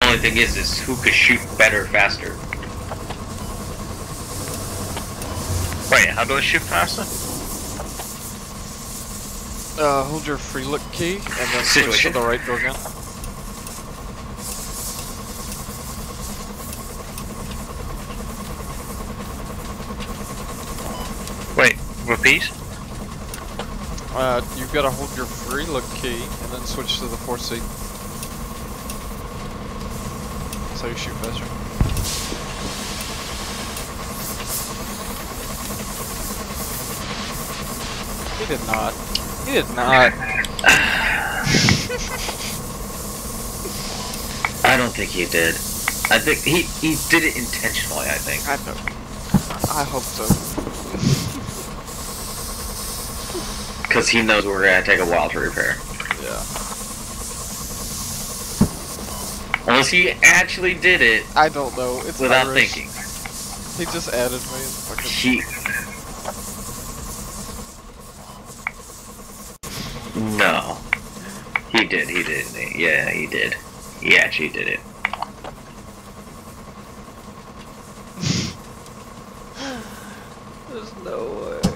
only thing is who could shoot better, faster. Wait, how do I shoot faster? Hold your free look key and then switch to the right door gun. Wait, repeat? You've got to hold your free look key and then switch to the 4C. That's how you shoot faster. He did not. He did not. I don't think he did. I think he did it intentionally, I think. I hope so. Because he knows we're gonna take a while to repair. Yeah. Unless he actually did it I don't know. It's without Irish. thinking. He just added me. He... No. He did, yeah, he did. He actually did it. There's no way.